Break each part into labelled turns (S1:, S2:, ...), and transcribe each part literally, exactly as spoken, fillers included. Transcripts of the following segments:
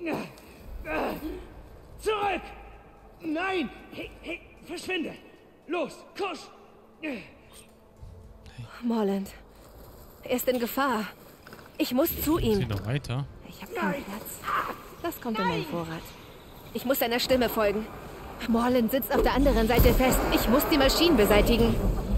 S1: Zurück! Nein! Hey, hey, verschwinde! Los, Kusch!
S2: Morland. Er ist in Gefahr. Ich muss zu ihm.
S3: Geht noch weiter.
S2: Ich habe keinen Platz. Das kommt in meinen Vorrat. Ich muss seiner Stimme folgen. Morland sitzt auf der anderen Seite fest. Ich muss die Maschinen beseitigen.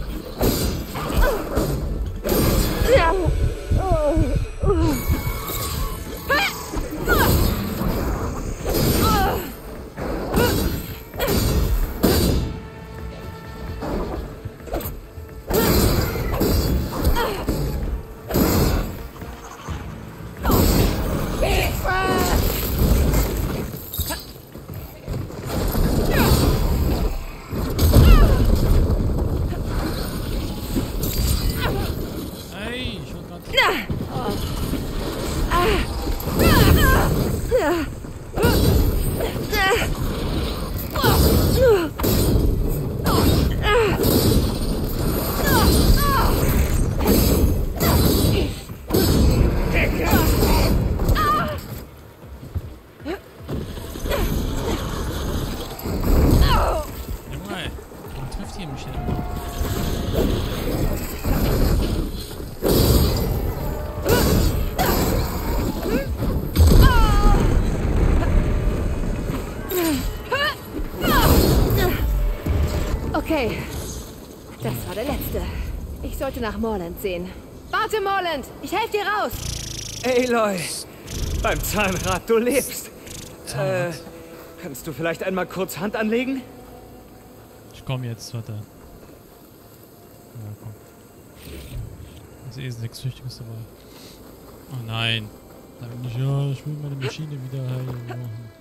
S2: Okay, das war der letzte. Ich sollte nach Morland sehen. Warte, Morland! Ich helfe dir raus!
S1: Aloy! Beim Zahnrad, du lebst! Zahnrad. Äh, kannst du vielleicht einmal kurz Hand anlegen?
S3: Ich komm jetzt, warte. Ja, komm. Das ist eh nichts Wichtiges dabei. Oh nein. Sag nicht, ja, ich will meine Maschine wieder heilen machen.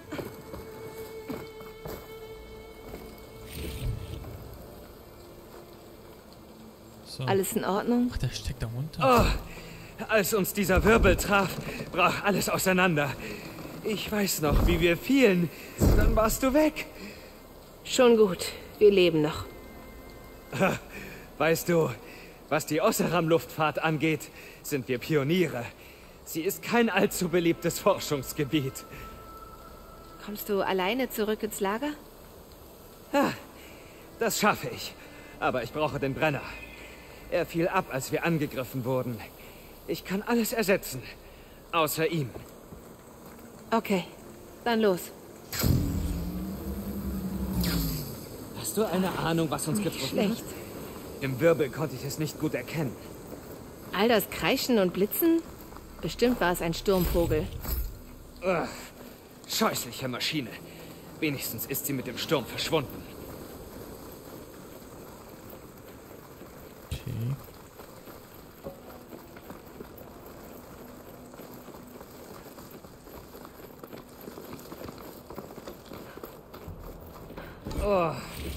S3: So.
S2: Alles in Ordnung?
S3: Ach, der steckt da runter.
S1: Oh, als uns dieser Wirbel traf, brach alles auseinander. Ich weiß noch, wie wir fielen. Dann warst du weg.
S2: Schon gut. Wir leben noch.
S1: Weißt du, was die Oseram-Luftfahrt angeht, sind wir Pioniere. Sie ist kein allzu beliebtes Forschungsgebiet.
S2: Kommst du alleine zurück ins Lager?
S1: Ja, das schaffe ich. Aber ich brauche den Brenner. Er fiel ab, als wir angegriffen wurden. Ich kann alles ersetzen. Außer ihm.
S2: Okay, dann los.
S1: Hast du eine Ahnung, was uns
S2: Nicht
S1: getroffen
S2: schlecht.
S1: hat? Im Wirbel konnte ich es nicht gut erkennen.
S2: All das Kreischen und Blitzen? Bestimmt war es ein Sturmvogel.
S1: Ugh, scheußliche Maschine. Wenigstens ist sie mit dem Sturm verschwunden.
S3: Okay.
S1: Oh.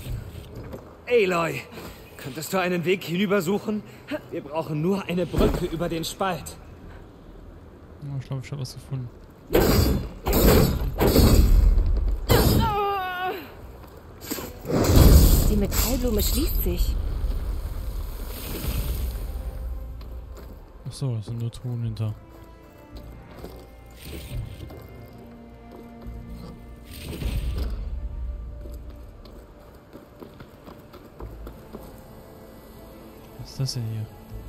S1: Aloy, könntest du einen Weg hinüber suchen? Wir brauchen nur eine Brücke über den Spalt.
S3: Oh, ich glaube, ich habe was gefunden.
S2: Die Metallblume schließt sich.
S3: Ach so, das sind nur Truhen hinter. Was ist das denn hier?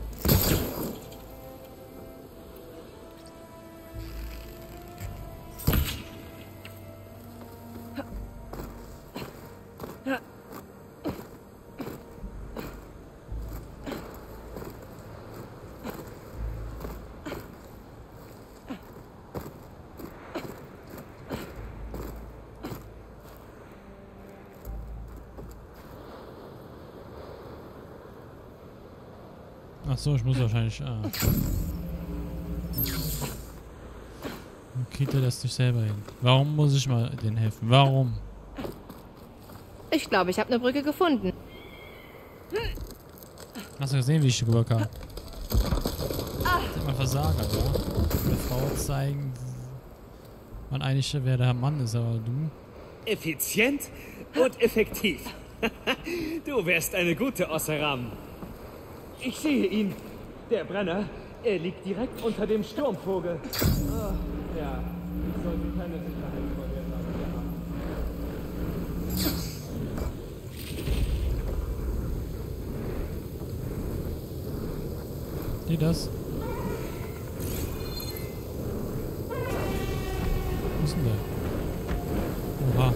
S3: Ach so, ich muss wahrscheinlich. Ah. Kriegt er das nicht selber hin? Warum muss ich mal denen helfen? Warum?
S2: Ich glaube, ich habe eine Brücke gefunden.
S3: Hast du gesehen, wie ich rüber kam? Mal Versager, ja? Der Frau zeigen, man eigentlich wer der Mann ist, aber du.
S1: Effizient und effektiv. Du wärst eine gute Oseram. Ich sehe ihn. Der Brenner, er liegt direkt unter dem Sturmvogel. Oh, ja,
S3: Die das? Wo ist denn der? Oha.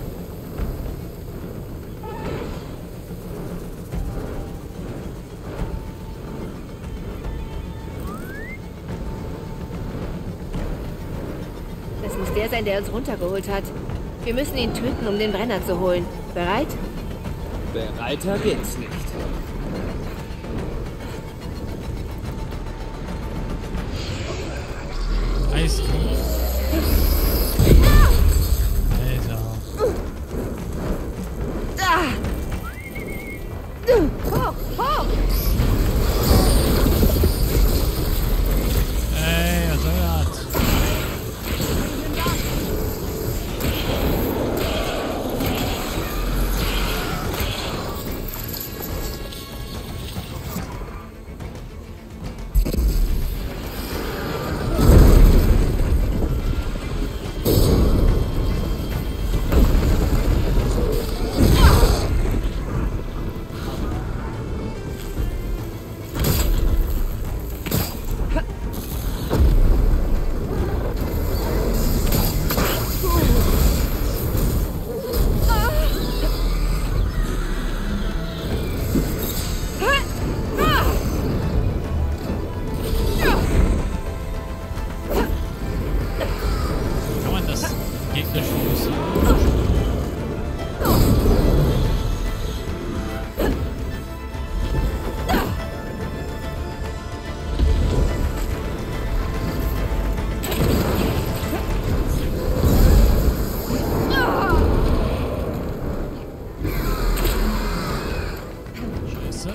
S2: Das muss der sein, der uns runtergeholt hat. Wir müssen ihn töten, um den Brenner zu holen. Bereit?
S1: Bereiter geht's nicht.
S3: Eiskalt. Alter.
S2: Hoch, hoch!
S3: Ey, was soll das? Kann man das Gegner stoßen? Scheiße.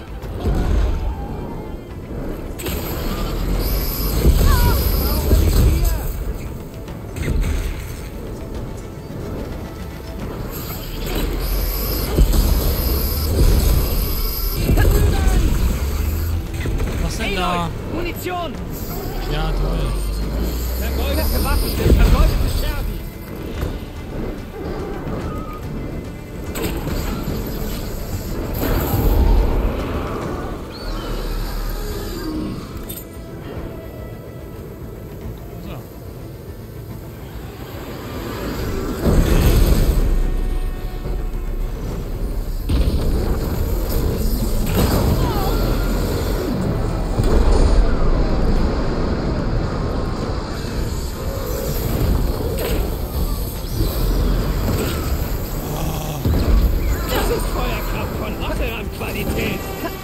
S3: Was denn da?
S1: Munition!
S3: Ja, toll.
S1: Vergeudete Waffen sind vergeudete Scherben!
S3: So.
S1: Das ist Feuerkraft von Otteran-Qualität!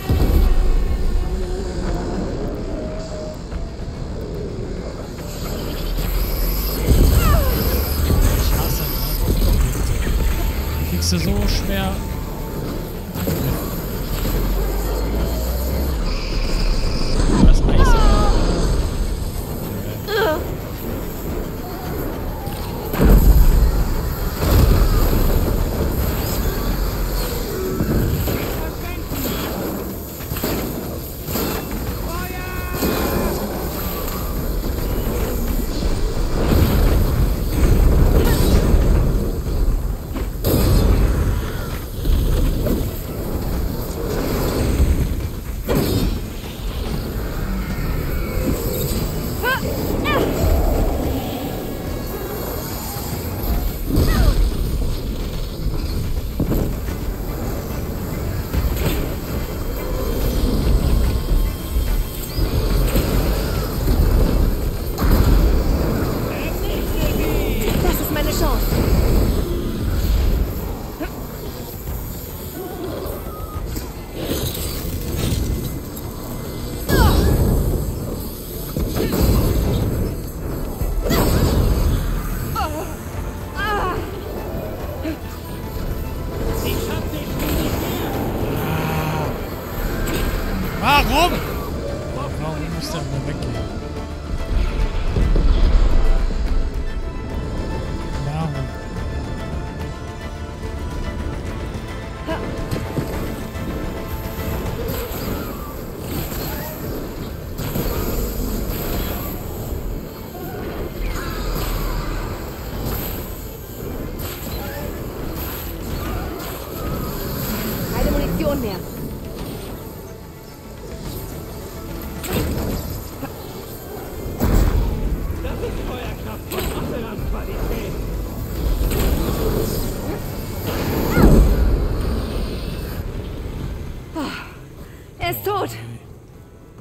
S3: Ich hasse Nahkampfkonflikte. Die kriegst du so schwer. Das Eis.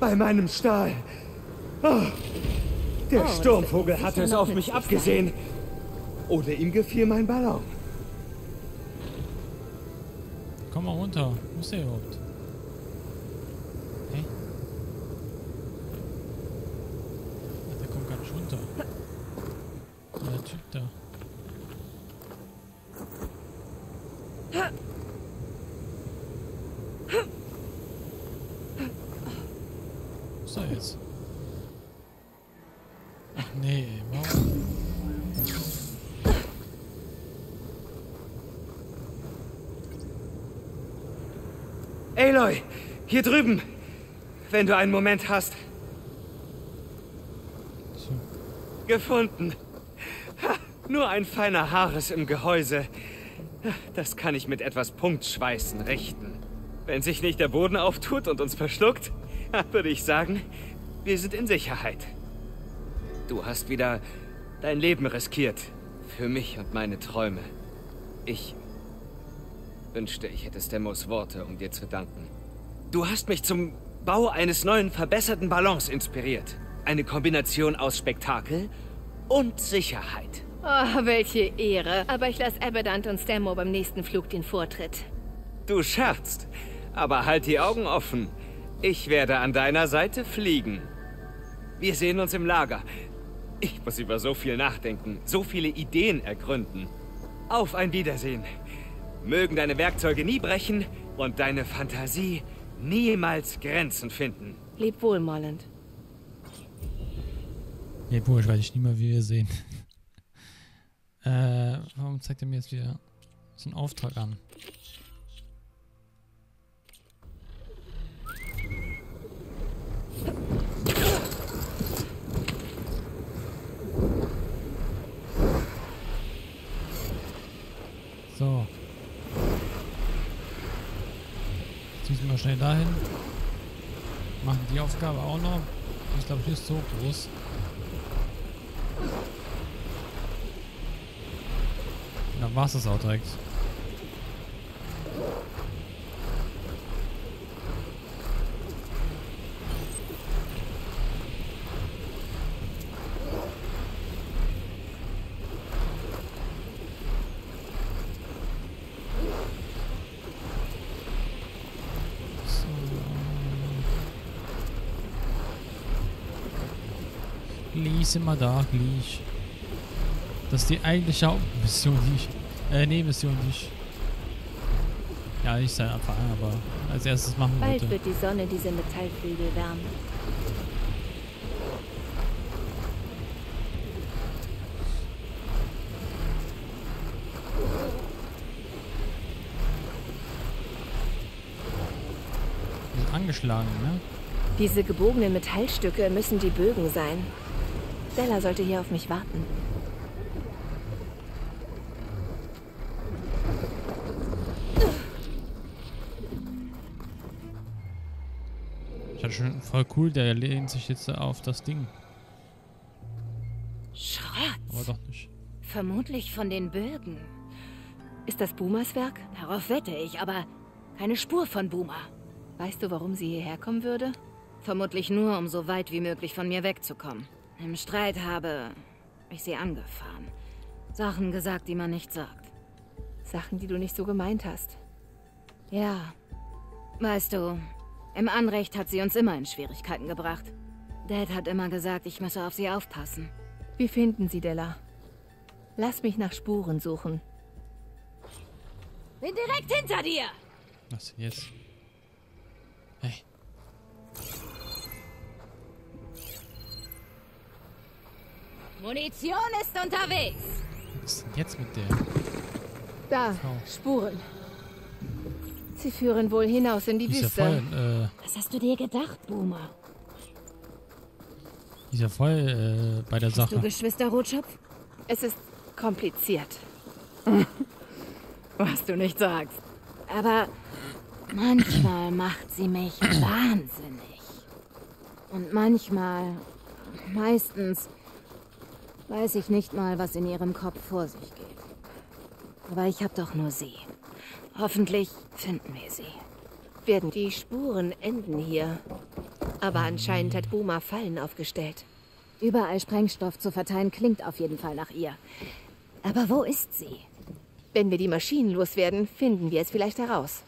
S1: Bei meinem Stahl. Oh, der
S2: Oh,
S1: Sturmvogel
S2: das wird
S1: hatte es
S2: sicher
S1: auf
S2: noch
S1: mich
S2: nützlich
S1: abgesehen. Oder ihm gefiel mein Ballon.
S3: Komm mal runter. Wo ist der überhaupt? Hä? Ach, der kommt gar nicht runter. Ja, der Typ da. Wo ist er jetzt? Ach nee, warum?
S1: Aloy, hier drüben. Wenn du einen Moment hast.
S3: So.
S1: Gefunden. Ha, nur ein feiner Haares im Gehäuse. Das kann ich mit etwas Punktschweißen richten. Wenn sich nicht der Boden auftut und uns verschluckt, würde ich sagen, wir sind in Sicherheit. Du hast wieder dein Leben riskiert. Für mich und meine Träume. Ich wünschte, ich hätte Stemos Worte, um dir zu danken. Du hast mich zum Bau eines neuen, verbesserten Ballons inspiriert. Eine Kombination aus Spektakel und Sicherheit.
S2: Oh, welche Ehre. Aber ich lasse Abaddon und Stemo beim nächsten Flug den Vortritt.
S1: Du scherzt, aber halt die Augen offen. Ich werde an deiner Seite fliegen. Wir sehen uns im Lager. Ich muss über so viel nachdenken, so viele Ideen ergründen. Auf ein Wiedersehen. Mögen deine Werkzeuge nie brechen und deine Fantasie niemals Grenzen finden.
S2: Leb wohl, Molland.
S3: Nee, Bursch, weiß ich nicht mehr, wie wir sehen. äh, warum zeigt er mir jetzt wieder so einen Auftrag an? So. Jetzt müssen wir schnell dahin. Machen die Aufgabe auch noch. Ich glaube, hier ist so groß. Dann war es das auch direkt. Lies immer da, gleich. Das ist die eigentliche Hauptmission, die ich. Äh, nee, Mission, die ich. Ja, nicht sein Anfang, aber als erstes machen
S2: Bald
S3: wollte.
S2: wird die Sonne diese Metallflügel wärmen.
S3: Die sind angeschlagen, ne?
S2: Diese gebogenen Metallstücke müssen die Bögen sein. Stella sollte hier auf mich warten.
S3: Ich hatte schon voll cool, der lehnt sich jetzt auf das Ding.
S2: Schrott.
S3: Aber doch nicht.
S2: Vermutlich von den Bögen. Ist das Boomers Werk? Darauf wette ich, aber keine Spur von Boomer. Weißt du, warum sie hierher kommen würde? Vermutlich nur, um so weit wie möglich von mir wegzukommen. Im Streit habe ich sie angefahren. Sachen gesagt, die man nicht sagt. Sachen, die du nicht so gemeint hast. Ja. Weißt du, im Anrecht hat sie uns immer in Schwierigkeiten gebracht. Dad hat immer gesagt, ich müsse auf sie aufpassen. Wir finden sie, Della. Lass mich nach Spuren suchen. Bin direkt hinter dir!
S3: Was denn jetzt? Hey.
S2: Munition ist unterwegs!
S3: Was ist denn jetzt mit der?
S2: Da,
S3: Oh.
S2: Spuren. Sie führen wohl hinaus in die
S3: Die ist ja
S2: Wüste.
S3: voll, äh,
S2: Was hast du dir gedacht, Boomer?
S3: die ist ja voll äh, bei der
S2: Du
S3: Sache.
S2: Geschwister Rotschopf? Es ist kompliziert. Was du nicht sagst. Aber manchmal macht sie mich wahnsinnig. Und manchmal, meistens, weiß ich nicht mal, was in ihrem Kopf vor sich geht. Aber ich hab doch nur sie. Hoffentlich finden wir sie. Werden die Spuren enden hier? Aber anscheinend hat Boomer Fallen aufgestellt.
S4: Überall Sprengstoff zu verteilen klingt auf jeden Fall nach ihr. Aber wo ist sie?
S2: Wenn wir die Maschinen loswerden, finden wir es vielleicht heraus.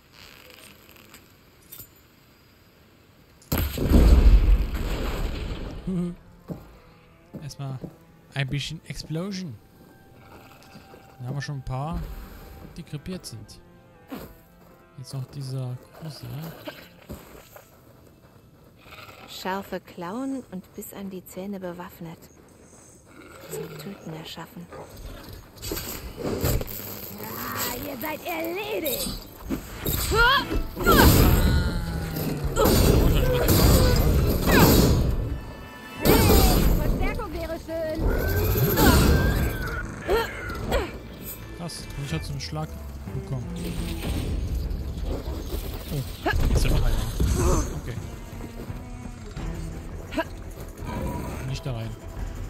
S3: Erstmal ein bisschen Explosion. Dann haben wir schon ein paar, die krepiert sind. Jetzt noch dieser große.
S2: Scharfe Klauen und bis an die Zähne bewaffnet. Zum Töten erschaffen.
S4: Ah, ihr seid erledigt! Verstärkung wäre schön.
S3: Krass, ich hatte so einen Schlag bekommen. Oh, ist ja noch einer. Okay. Nicht da rein.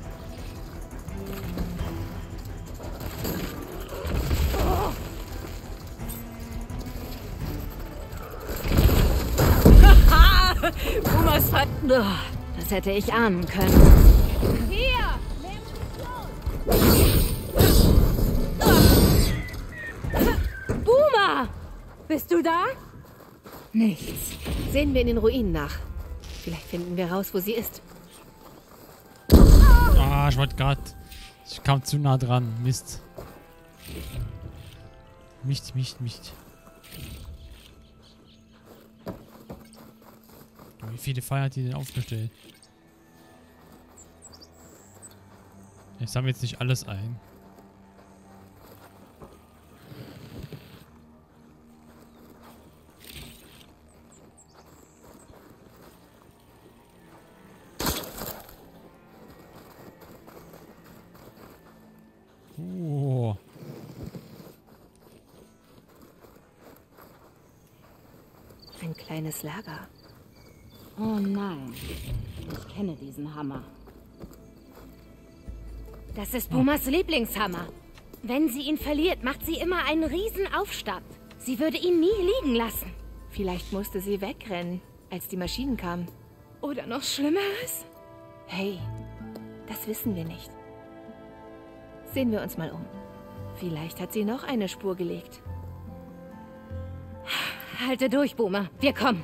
S2: Boomers Ver... Das hätte ich ahnen können.
S4: Hier!
S2: Boomer!
S4: Bist du da?
S2: Nichts. Sehen wir in den Ruinen nach. Vielleicht finden wir raus, wo sie ist.
S3: Ah, ich wollte gerade. Ich kam zu nah dran. Mist. Mist, Mist, Mist. Wie viele Feuer hat die denn aufgestellt? Ich sammle jetzt nicht alles ein. Oh.
S2: Ein kleines Lager.
S4: Oh nein. Ich kenne diesen Hammer.
S2: Das ist Boomers Lieblingshammer. Wenn sie ihn verliert, macht sie immer einen riesen Aufstand. Sie würde ihn nie liegen lassen. Vielleicht musste sie wegrennen, als die Maschinen kamen. Oder noch Schlimmeres? Hey, das wissen wir nicht. Sehen wir uns mal um. Vielleicht hat sie noch eine Spur gelegt. Halte durch, Boomer. Wir kommen.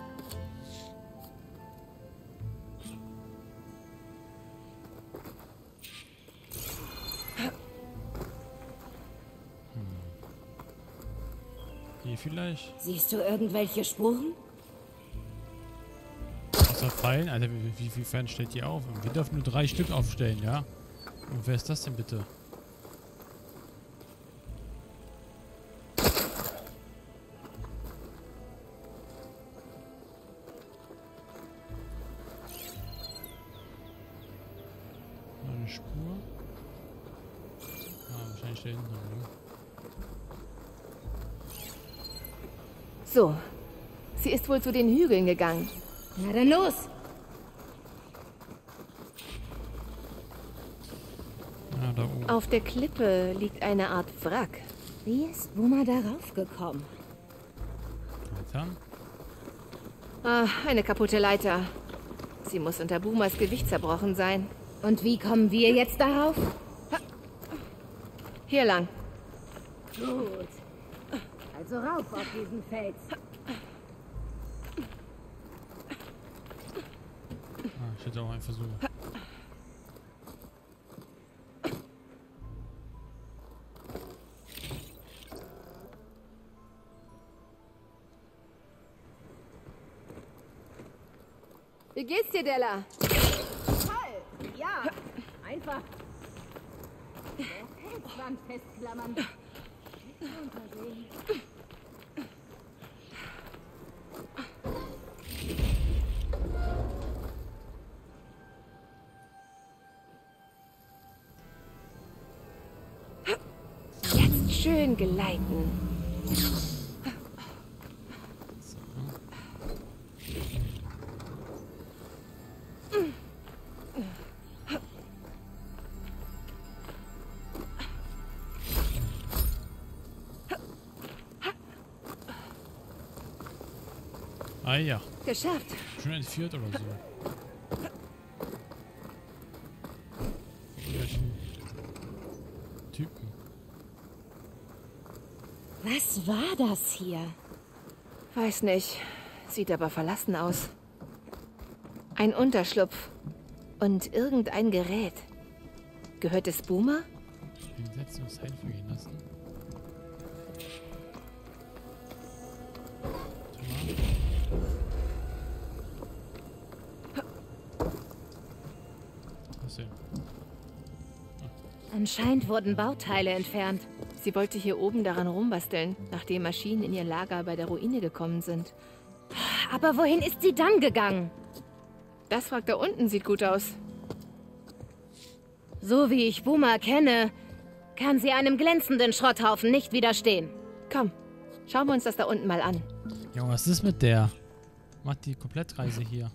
S3: Hier vielleicht?
S4: Siehst du irgendwelche Spuren?
S3: Außer Pfeilen? Alter, wie, wie viel Pfeilen stellt die auf? Wir dürfen nur drei Stück aufstellen, ja? Und wer ist das denn bitte? Eine Spur. Ah, wahrscheinlich da hinten. Ne?
S2: So. Sie ist wohl zu den Hügeln gegangen.
S4: Na dann los!
S3: Ah, da oben.
S2: Auf der Klippe liegt eine Art Wrack.
S4: Wie ist Boomer darauf gekommen?
S3: Weiter.
S2: Ah, eine kaputte Leiter. Sie muss unter Boomers Gewicht zerbrochen sein.
S4: Und wie kommen wir jetzt darauf?
S2: Hier lang.
S4: Gut. Also rauf auf diesen Fels.
S3: Ah, ich hätte auch einen Versuch.
S2: Wie geht's dir, Della?
S4: Toll! Ja, einfach. Der Felswand festklammern. Runtersehen.
S2: Jetzt schön geleiten.
S3: Ah ja.
S2: Geschafft.
S3: Schon entführt oder so. Irgendwelchen Typen.
S4: Was war das hier?
S2: Weiß nicht. Sieht aber verlassen aus. Ein Unterschlupf. Und irgendein Gerät. Gehört es Boomer?
S3: Den Sätzen uns Zeit vergehen lassen. Was
S2: Anscheinend wurden Bauteile entfernt. Sie wollte hier oben daran rumbasteln, nachdem Maschinen in ihr Lager bei der Ruine gekommen sind.
S4: Aber wohin ist sie dann gegangen?
S2: Das Wrack da unten sieht gut aus.
S4: So wie ich Boomer kenne, kann sie einem glänzenden Schrotthaufen nicht widerstehen.
S2: Komm, schauen wir uns das da unten mal an.
S3: Ja, was ist mit der? Macht die Komplettreise hier.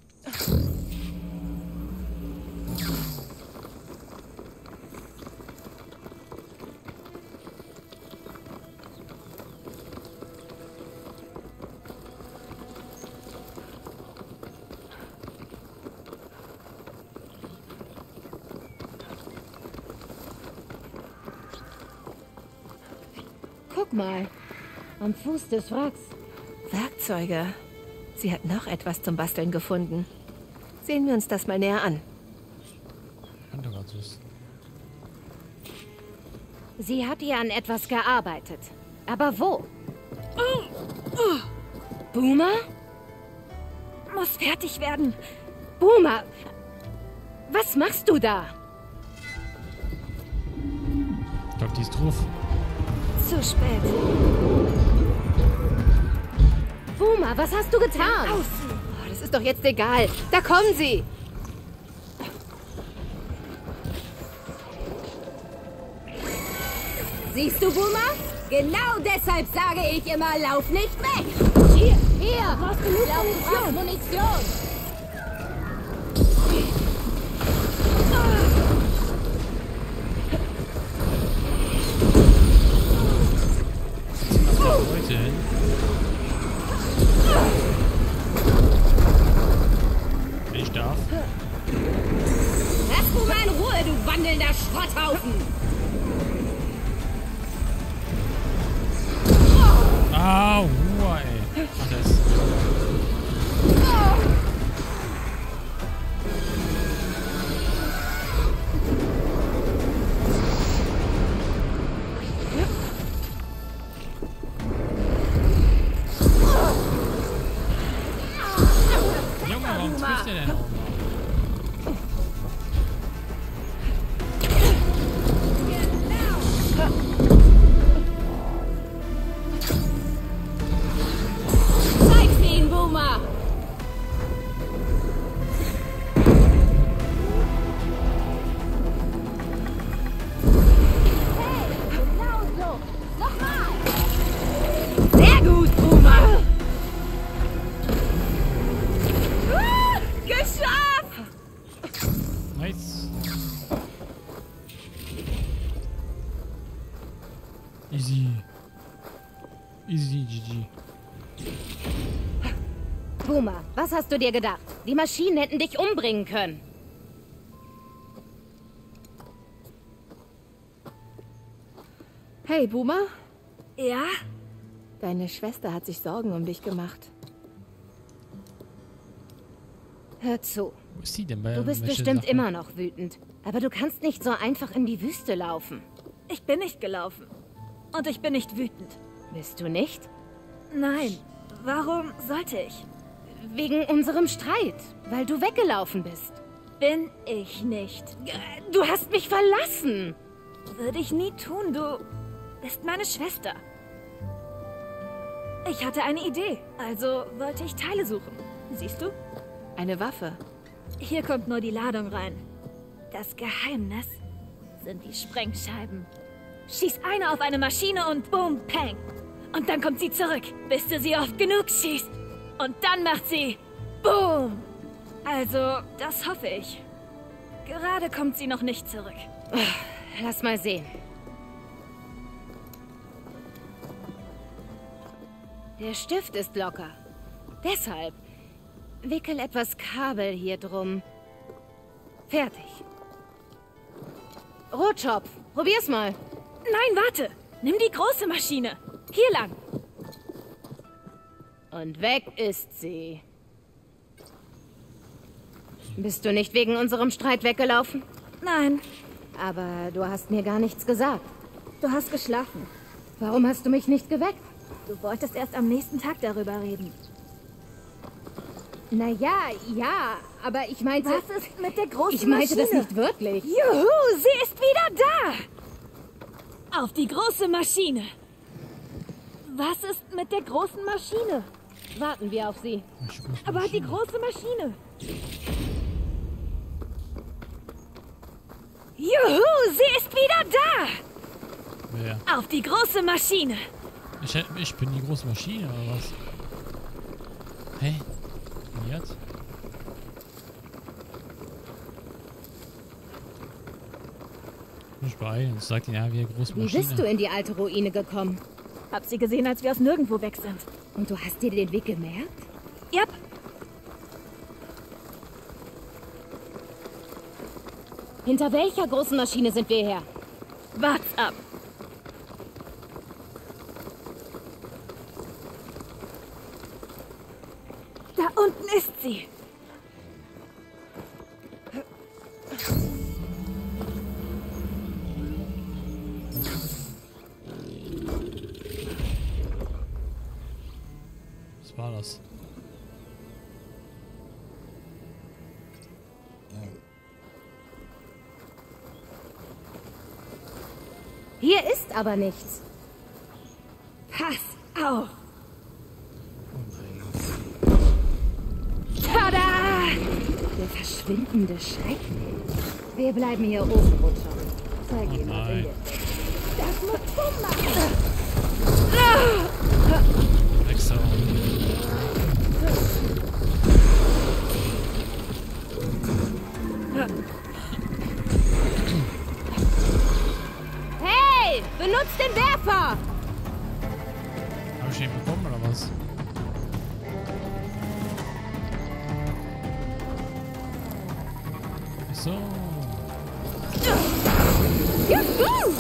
S4: Guck mal, am Fuß des Wracks.
S2: Werkzeuge. Sie hat noch etwas zum Basteln gefunden. Sehen wir uns das mal näher an.
S3: Könnte gerade so ist.
S4: Sie hat hier an etwas gearbeitet. Aber wo? Boomer? Muss fertig werden. Boomer! Was machst du da?
S3: Ich glaube, die ist drauf.
S4: Zu spät. Boomer, was hast du getan?
S2: Oh, das ist doch jetzt egal. Da kommen sie.
S4: Siehst du, Boomer? Genau deshalb sage ich immer, lauf nicht weg. Hier, hier. Du hast genug Munition. Munition.
S3: Leute hin. Wenn ich darf.
S4: Lass Boomer in Ruhe, du wandelnder Schrotthaufen.
S3: Ah, Ruhe, ey. Ach, das. Junge, warum trifft der denn auch mal? Easy. Easy, G G.
S4: Boomer, was hast du dir gedacht? Die Maschinen hätten dich umbringen können.
S2: Hey, Boomer?
S4: Ja?
S2: Deine Schwester hat sich Sorgen um dich gemacht.
S4: Hör zu.
S3: Wo ist sie denn bei
S4: Du bist
S3: welche
S4: bestimmt
S3: Sache?
S4: immer noch wütend. Aber du kannst nicht so einfach in die Wüste laufen.
S5: Ich bin nicht gelaufen. Und ich bin nicht wütend.
S4: Bist du nicht?
S5: Nein. Warum sollte ich?
S4: Wegen unserem Streit. Weil du weggelaufen bist.
S5: Bin ich nicht.
S4: Du hast mich verlassen.
S5: Würde ich nie tun. Du bist meine Schwester. Ich hatte eine Idee. Also wollte ich Teile suchen. Siehst du?
S2: Eine Waffe.
S5: Hier kommt nur die Ladung rein. Das Geheimnis sind die Sprengscheiben. Schieß eine auf eine Maschine und boom, peng. Und dann kommt sie zurück, bis du sie oft genug schießt. Und dann macht sie boom. Also, das hoffe ich. Gerade kommt sie noch nicht zurück.
S4: Lass mal sehen. Der Stift ist locker. Deshalb.
S2: Wickel etwas Kabel hier drum. Fertig. Rotschopf, probier's mal.
S5: Nein, warte. Nimm die große Maschine. Hier lang.
S2: Und weg ist sie. Bist du nicht wegen unserem Streit weggelaufen?
S5: Nein,
S2: Aber du hast mir gar nichts gesagt.
S5: du hast geschlafen.
S2: Warum hast du mich nicht geweckt?
S5: Du wolltest erst am nächsten Tag darüber reden.
S2: Naja, ja, aber ich meinte...
S5: Was ist mit der großen
S2: Ich meinte
S5: Maschine?
S2: das nicht wirklich.
S5: Juhu, sie ist wieder da! Auf die große Maschine! Was ist mit der großen Maschine?
S2: Warten wir auf sie.
S5: Aber die große Maschine! Juhu, sie ist wieder da!
S3: Wer?
S5: Auf die große Maschine!
S3: Ich, ich bin die große Maschine, oder was? Hä? Und jetzt? Ich beeilen. Ich sag dir, ja, wie eine große
S2: Wie
S3: Maschine.
S2: bist du in die alte Ruine gekommen?
S5: Hab sie gesehen, als wir aus nirgendwo weg sind.
S2: Und du hast dir den Weg gemerkt?
S5: Yep.
S2: Hinter welcher großen Maschine sind wir her?
S5: Wart's ab. Da unten ist sie.
S3: Was war das?
S2: Hier ist aber nichts.
S5: Pass auf.
S3: Oh nein.
S5: Tada!
S2: Der verschwindende Schrecken. Wir bleiben hier oben, Rutscher. Zeig
S3: Oh
S2: ihm mal
S3: nein.
S2: in der...
S5: Das muss Bumm machen.
S3: Extra.
S2: Hey, benutzt den Werfer!
S3: Hab ich den bekommen oder was? Ach so.
S2: Juhu!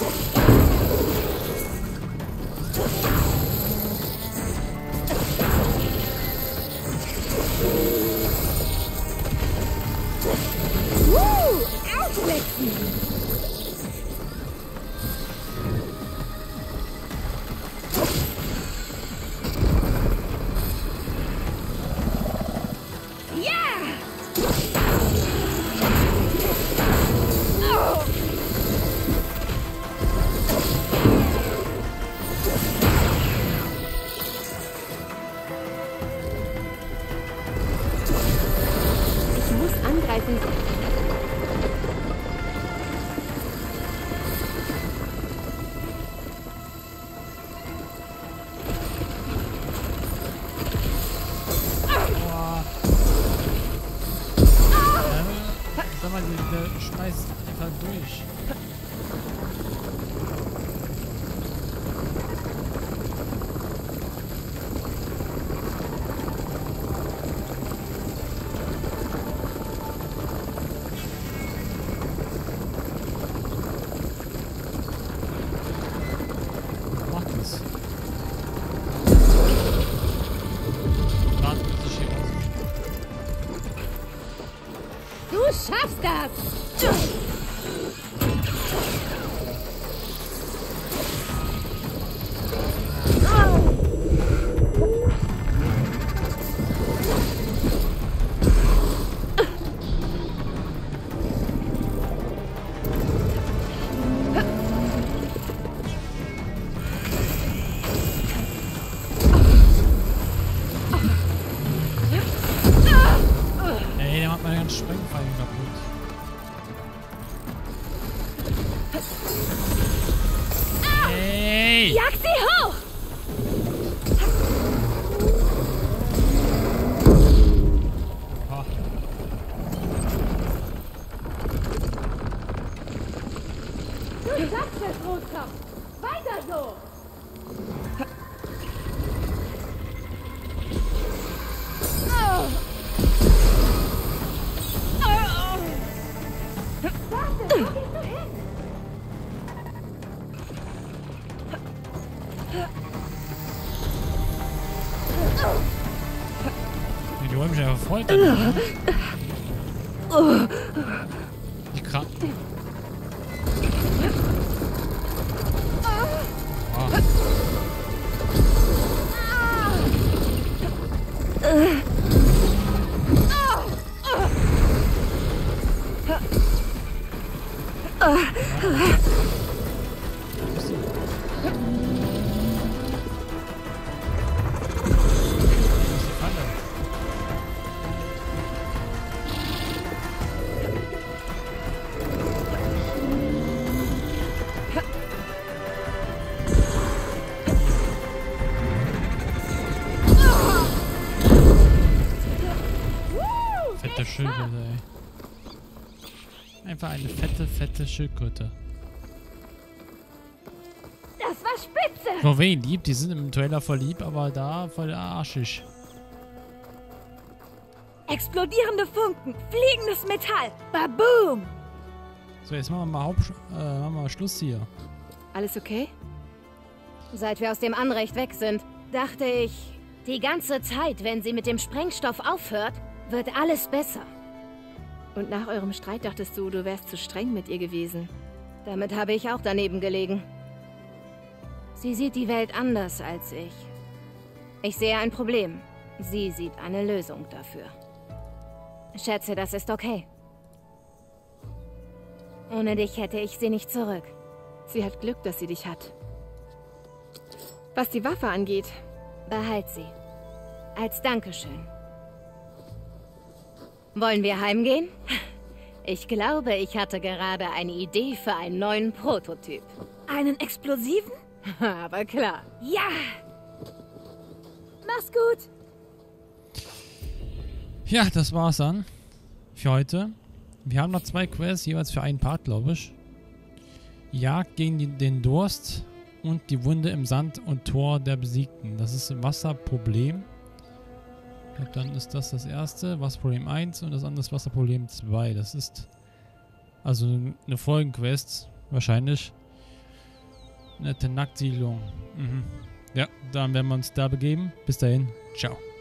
S2: Woo! Ausblitzen! Ich muss angreifen.
S3: Aua. Äh, sag mal, der, der schmeißt einfach durch. Macht es. Warte, bis ich hier raus bin.
S2: Du schaffst das!
S3: Ey, der macht meine ganzen Sprengpfeile kaputt. Ey!
S5: Jag sie hoch!
S3: Oh,
S2: Du schaffst es, Rotkopf! Weiter so!
S3: Die wollen mich einfach foltern. Ne? Die Kranken. Oh. Fette Schildkröte, ey. Einfach eine fette, fette Schildkröte.
S5: Das war spitze!
S3: Vor wen lieb? Die sind im Trailer voll lieb, aber da voll arschig.
S5: Explodierende Funken, fliegendes Metall, baboom!
S3: So, jetzt machen wir mal, Haupt äh, machen wir mal Schluss hier.
S2: Alles okay? Seit wir aus dem Anrecht weg sind, dachte ich, die ganze Zeit, wenn sie mit dem Sprengstoff aufhört, wird alles besser. Und nach eurem Streit dachtest du, du wärst zu streng mit ihr gewesen. Damit habe ich auch daneben gelegen. Sie sieht die Welt anders als ich. Ich sehe ein Problem. Sie sieht eine Lösung dafür. Schätze, das ist okay. Ohne dich hätte ich sie nicht zurück.
S6: Sie hat Glück, dass sie dich hat. Was die Waffe angeht,
S2: behalt sie. Als Dankeschön. Wollen wir heimgehen? Ich glaube, ich hatte gerade eine Idee für einen neuen Prototyp.
S5: Einen explosiven?
S2: Aber klar.
S5: Ja! Mach's gut!
S3: Ja, das war's dann für heute. Wir haben noch zwei Quests, jeweils für einen Part, glaube ich. Jagd gegen die, den Durst und die Wunde im Sand und Tor der Besiegten. Das ist ein Wasserproblem. Ich glaube, dann ist das das erste, Wasserproblem eins und das andere ist Wasserproblem zwei. Das ist also eine Folgenquest, wahrscheinlich. Eine Tenakt-Siedlung. Mhm. Ja, dann werden wir uns da begeben. Bis dahin, ciao.